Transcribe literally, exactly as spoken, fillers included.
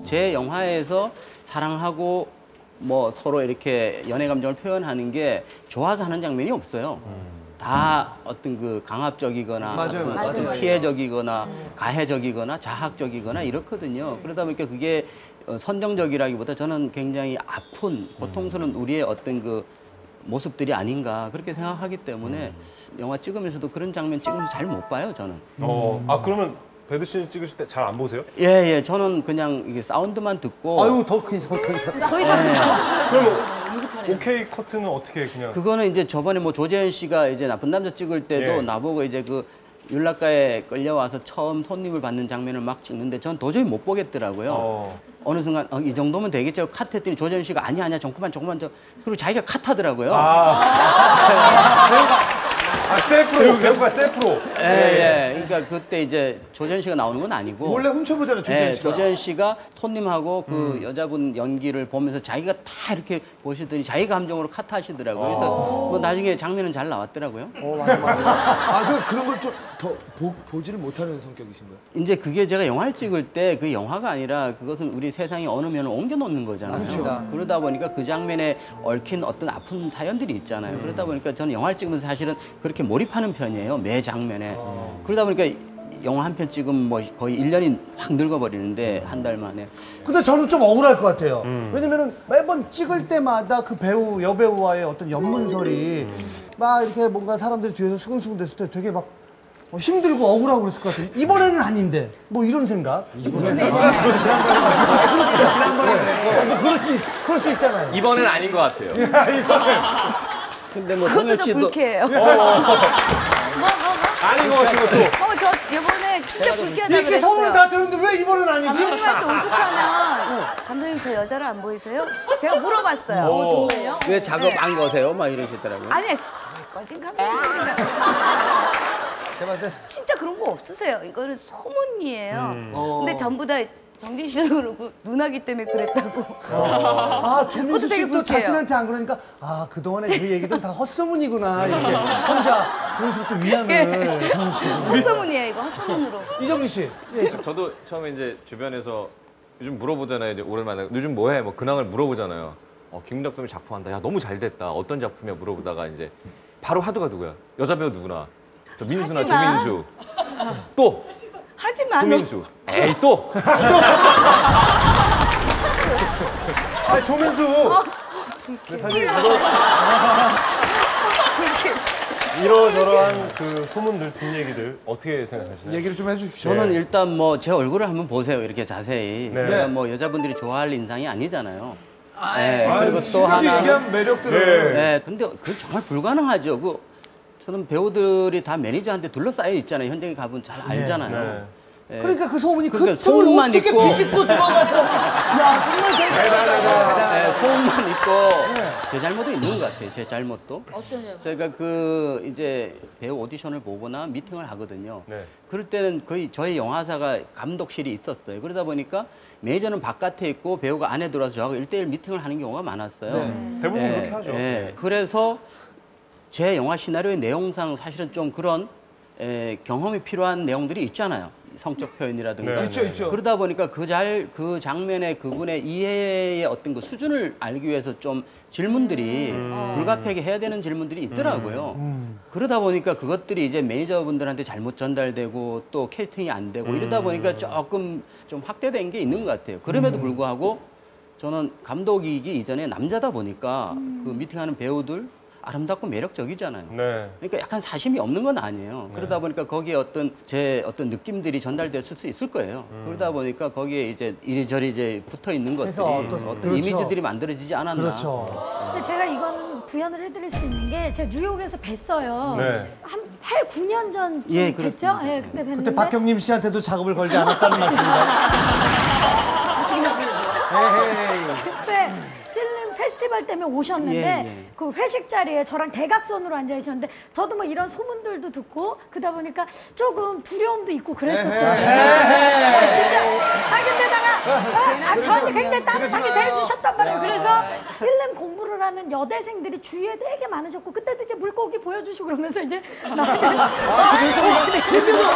제 영화에서 사랑하고 뭐 서로 이렇게 연애 감정을 표현하는 게 좋아서 하는 장면이 없어요. 음. 다 어떤 그 강압적이거나 맞아요, 어떤 맞아요, 어떤 맞아요. 피해적이거나 음. 가해적이거나 자학적이거나 이렇거든요. 그러다 보니까 그게 선정적이라기보다 저는 굉장히 아픈 고통스러운 우리의 어떤 그 모습들이 아닌가 그렇게 생각하기 때문에 영화 찍으면서도 그런 장면 찍으면서 잘 못 봐요, 저는. 어, 아 그러면 배드 씬 찍으실 때 잘 안 보세요? 예, 예. 저는 그냥 이게 사운드만 듣고. 아유, 더 큰, 더 큰. 더 이상 그러면 오케이 커트는 어떻게 그냥? 그거는 이제 저번에 뭐 조재현 씨가 이제 나쁜 남자 찍을 때도 예. 나보고 이제 그 율락가에 끌려와서 처음 손님을 받는 장면을 막 찍는데 전 도저히 못 보겠더라고요. 어. 어느 순간 어, 이 정도면 되겠죠. 컷했더니 조재현 씨가 아니야 아니야 조금만 조금만 더 그리고 자기가 컷하더라고요. 아. 아, 셀프로, 배우가 셀프로. 예, 예. 그러니까 그때 이제 조재현 씨가 나오는 건 아니고. 몰래 훔쳐보잖아요, 조재현 예, 씨가. 조재현 씨가 손님하고 그 음. 여자분 연기를 보면서 자기가 다 이렇게 보시더니 자기 감정으로 카트하시더라고요. 그래서 아. 뭐 나중에 장면은 잘 나왔더라고요. 어, 맞아, 맞아. 아, 그, 그런 걸 좀 더 보지를 못하는 성격이신 거예요? 이제 그게 제가 영화를 찍을 때 그 영화가 아니라 그것은 우리 세상에 어느 면을 옮겨 놓는 거잖아요. 그렇죠. 그러다 보니까 그 장면에 얽힌 어떤 아픈 사연들이 있잖아요. 음. 그러다 보니까 저는 영화를 찍으면서 사실은 그렇게 몰입하는 편이에요. 매 장면에. 그러다 보니까 영화 한 편 찍으면 뭐 거의 일 년이 확 늙어버리는데 한 달 만에. 근데 저는 좀 억울할 것 같아요. 음. 왜냐면은 매번 찍을 때마다 그 배우, 여배우와의 어떤 연문설이 막 이렇게 뭔가 사람들이 뒤에서 수근수근 됐을 때 되게 막 어, 힘들고 억울하고 그랬을 것 같아요. 이번에는 아닌데 뭐 이런 생각. 이번에는 지난번에 그랬고. 뭐 그렇지, 그럴 수 있잖아요. 이번엔 아닌 것 같아요. 이번에. 근데 뭐 그것도 동현 좀 씨도 불쾌해요. 아닌 것 같은 것도. 어, 저 이번에 진짜 불쾌하다 이렇게 소문을 그랬어요. 다 들었는데 왜 이번은 아니지? 감독님한테 오죽하면 감독님 저 여자를 안 보이세요? 제가 물어봤어요. 어, 정말요? 왜 작업 안 거세요? 막 이러시더라고요. 아니 꺼진 감독님이랑 진짜 그런 거 없으세요. 이거는 소문이에요. 근데 전부 다 정진 씨도 그러고 누나기 때문에 그랬다고. 아, 조민수 그것도 되게 씨도 불쾌해요. 자신한테 안 그러니까 아, 그동안에 그 얘기들은 다 헛소문이구나 이렇게 혼자 그런 식으로 또 위안을 삼으시고. 헛소문이에요 이거 헛소문으로. 이정민 씨. 예. 저도 처음에 이제 주변에서 요즘 물어보잖아요. 이제 오랜만에 요즘 뭐해? 뭐 근황을 물어보잖아요. 어, 김민덕 선배 작품한다. 야 너무 잘 됐다. 어떤 작품이야? 물어보다가 이제 바로 하드가 누구야? 여자 배우 누구나? 저 민수나 하지 마. 조민수. 또 하지 마. 너. 조민수. 에이 또. 아, 조민수. 근데 사실 이거 이러저러한 그 소문들, 뒷얘기들 어떻게 생각하시나요? 얘기를 좀 해주십시오. 저는 일단 뭐 제 얼굴을 한번 보세요. 이렇게 자세히. 네. 제가 뭐 여자분들이 좋아할 인상이 아니잖아요. 네, 아유, 그리고 또 지금까지 하나. 얘기한 매력들을. 네. 네, 근데 그 정말 불가능하죠. 그 저는 배우들이 다 매니저한테 둘러싸여 있잖아요. 현장에 가보면 잘 알잖아요. 네. 예. 그러니까 그 소문이 그러니까 그 틈을 소문만 어떻게 있고. 비집고 들어가서 야 정말 대단하다. 네, 소음만 있고 네. 제 잘못도 있는 것 같아요. 제 잘못도. 어떤 점? 저희가 그 이제 배우 오디션을 보거나 미팅을 하거든요. 네. 그럴 때는 거의 저희 영화사가 감독실이 있었어요. 그러다 보니까 매니저는 바깥에 있고 배우가 안에 들어와서 저하고 일대일 미팅을 하는 경우가 많았어요. 네. 대부분 예, 그렇게 하죠. 예. 네. 그래서 제 영화 시나리오의 내용상 사실은 좀 그런 에, 경험이 필요한 내용들이 있잖아요. 성적 표현이라든가. 네. 있죠, 있죠. 그러다 보니까 그 잘, 그 장면에 그분의 이해의 어떤 그 수준을 알기 위해서 좀 질문들이 불가피하게 해야 되는 질문들이 있더라고요. 그러다 보니까 그것들이 이제 매니저분들한테 잘못 전달되고 또 캐스팅이 안 되고 이러다 보니까 조금 좀 확대된 게 있는 것 같아요. 그럼에도 불구하고 저는 감독이기 이전에 남자다 보니까 그 미팅하는 배우들 아름답고 매력적이잖아요. 네. 그러니까 약간 사심이 없는 건 아니에요. 그러다 보니까 거기에 어떤 제 어떤 느낌들이 전달됐을 수 있을 거예요. 그러다 보니까 거기에 이제 이리저리 이제 붙어 있는 것들이 해서 어떤- 어떤 그렇죠. 이미지들이 만들어지지 않았나. 그렇죠. 근데 제가 이거는 부연을 해드릴 수 있는 게 제가 뉴욕에서 뵀어요. 네. 한 팔, 구 년 전쯤 예, 뵀죠? 그렇습니다. 예, 그때 뵀는데 그때 박경림 씨한테도 작업을 걸지 않았다는 말씀인가요? 그때 필름 페스티벌 때문에 오셨는데 예, 예. 그 회식 자리에 저랑 대각선으로 앉아 계셨는데 저도 뭐 이런 소문들도 듣고 그러다 보니까 조금 두려움도 있고 그랬었어요. 아, 진짜. 아 근데다가 아, 아, 저한테 굉장히 따뜻하게 대해주셨단 말이에요. 그래서 필름 공부를 하는 여대생들이 주위에 되게 많으셨고 그때도 이제 물고기 보여주시고 그러면서 이제 나한테 그때도